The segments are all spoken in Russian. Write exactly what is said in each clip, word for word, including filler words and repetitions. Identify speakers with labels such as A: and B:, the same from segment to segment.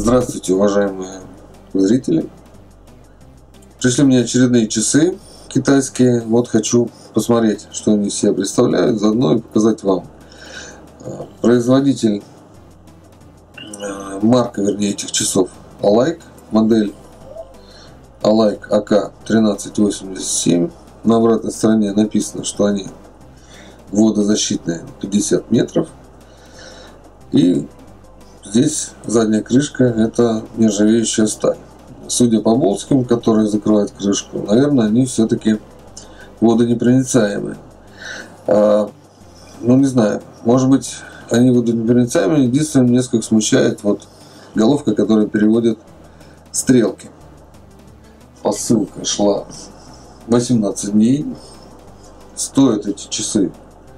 A: Здравствуйте, уважаемые зрители! Пришли мне очередные часы китайские. Вот хочу посмотреть, что они из себя представляют, заодно и показать вам. Производитель, марка, вернее, этих часов Allaik, модель Allaik А К тринадцать восемьдесят семь. На обратной стороне написано, что они водозащитные, пятьдесят метров. И здесь задняя крышка — это нержавеющая сталь. Судя по болтикам, которые закрывают крышку, наверное, они все-таки водонепроницаемые. А, ну, не знаю, может быть, они водонепроницаемые. Единственное, несколько смущает вот головка, которая переводит стрелки. Посылка шла восемнадцать дней. Стоят эти часы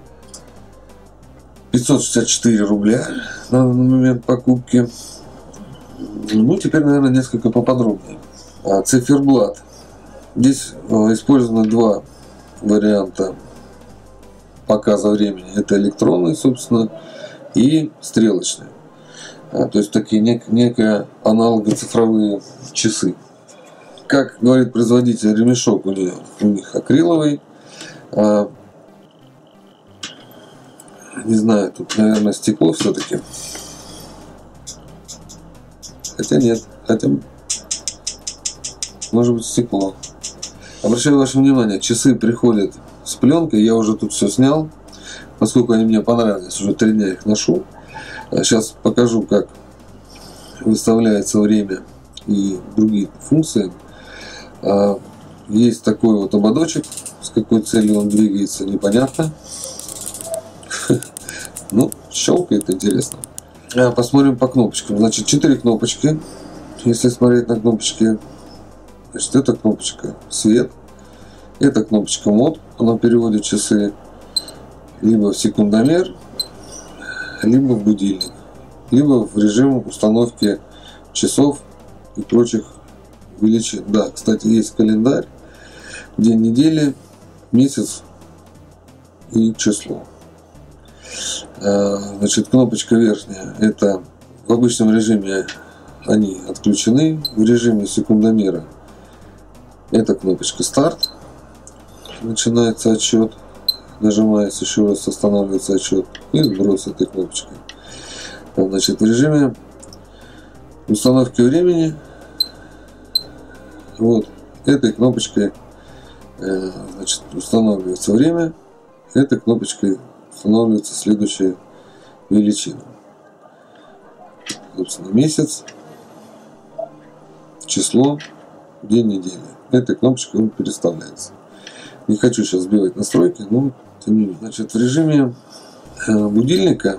A: пятьсот шестьдесят четыре рубля на момент покупки. Ну, теперь, наверное, несколько поподробнее. Циферблат. Здесь использованы два варианта показа времени. Это электронный, собственно, и стрелочный. То есть такие нек- некие аналогоцифровые часы. Как говорит производитель, ремешок у них, у них акриловый. Не знаю, тут, наверное, стекло все-таки. Хотя нет, хотя может быть стекло. Обращаю ваше внимание, часы приходят с пленкой. Я уже тут все снял, поскольку они мне понравились. Уже три дня их ношу. Сейчас покажу, как выставляется время и другие функции. Есть такой вот ободочек. С какой целью он двигается, непонятно. Ну, щелкает, интересно. Посмотрим по кнопочкам. Значит, четыре кнопочки. Если смотреть на кнопочки, значит, эта кнопочка свет, эта кнопочка мод, она переводит часы либо в секундомер, либо в будильник, либо в режим установки часов и прочих величин. Да, кстати, есть календарь, день недели, месяц и число. Значит, кнопочка верхняя, это в обычном режиме они отключены. В режиме секундомера эта кнопочка старт, начинается отсчет, нажимается еще раз, останавливается отсчет, и сброс этой кнопочкой. Значит, в режиме установки времени вот этой кнопочкой, значит, устанавливается время, этой кнопочкой устанавливается следующая величина. Собственно, месяц, число, день недели. Этой кнопочкой он переставляется. Не хочу сейчас сбивать настройки, но тем не менее. Значит, в режиме будильника,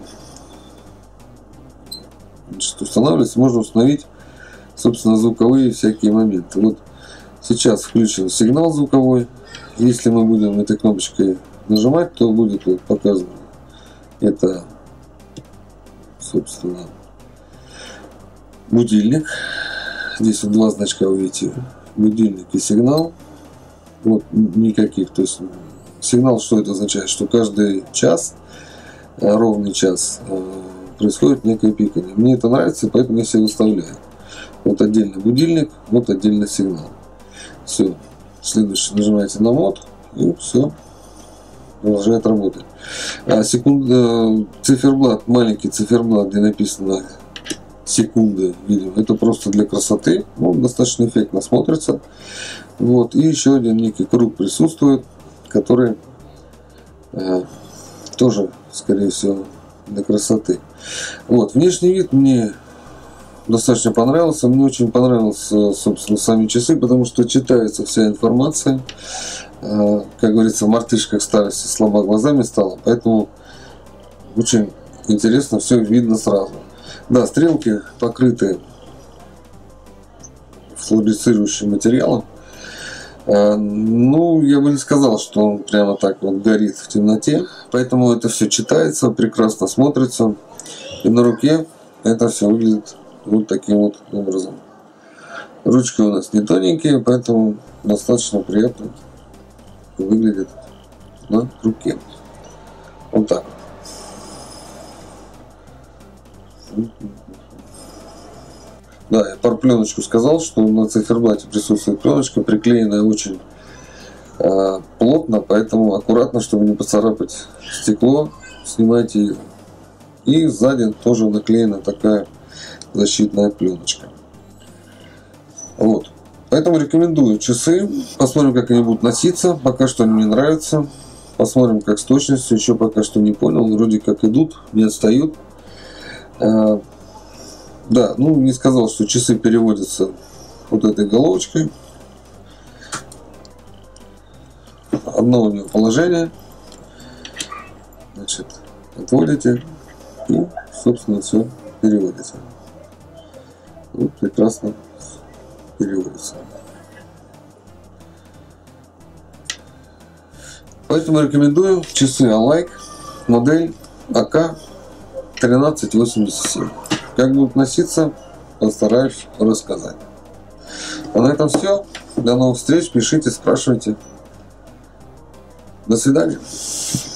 A: значит, устанавливается, можно установить, собственно, звуковые всякие моменты. Вот сейчас включен сигнал звуковой. Если мы будем этой кнопочкой нажимать, то будет вот показано. Это, собственно, будильник. Здесь вот два значка, вы видите, будильник и сигнал. Вот никаких. То есть сигнал, что это означает? Что каждый час, ровный час, происходит некое пикание. Мне это нравится, поэтому я себе выставляю. Вот отдельно будильник, вот отдельно сигнал. Все. Следующее нажимаете на мод, и все. Продолжает работать. А секунда, циферблат, маленький циферблат, где написано секунды, видим, это просто для красоты. Ну, достаточно эффектно смотрится. Вот. И еще один некий круг присутствует, который э, тоже, скорее всего, для красоты. Вот. Внешний вид мне достаточно понравился. Мне очень понравился, собственно, сами часы, потому что читается вся информация. Как говорится, в мартышках старости слаба глазами стало, поэтому очень интересно, все видно сразу. Да, стрелки покрыты флуоресцирующим материалом. Ну, я бы не сказал, что он прямо так вот горит в темноте, поэтому это все читается, прекрасно смотрится. И на руке это все выглядит вот таким вот образом. Ручки у нас не тоненькие, поэтому достаточно приятно выглядит на руке. Вот так. Да, я про пленочку сказал, что на циферблате присутствует пленочка, приклеенная очень э, плотно, поэтому аккуратно, чтобы не поцарапать стекло, снимайте ее. И сзади тоже наклеена такая защитная пленочка. Вот. Поэтому рекомендую часы. Посмотрим, как они будут носиться. Пока что они мне нравятся. Посмотрим, как с точностью. Еще пока что не понял. Вроде как идут, не отстают. А, да, ну не сказал, что часы переводятся вот этой головочкой. Одно у него положение. Значит, отводите. И, собственно, все переводится. Вот прекрасно переводится. Поэтому рекомендую часы Алайк, модель А К тринадцать восемьдесят семь. Как будут носиться, постараюсь рассказать. А на этом все. До новых встреч. Пишите, спрашивайте. До свидания.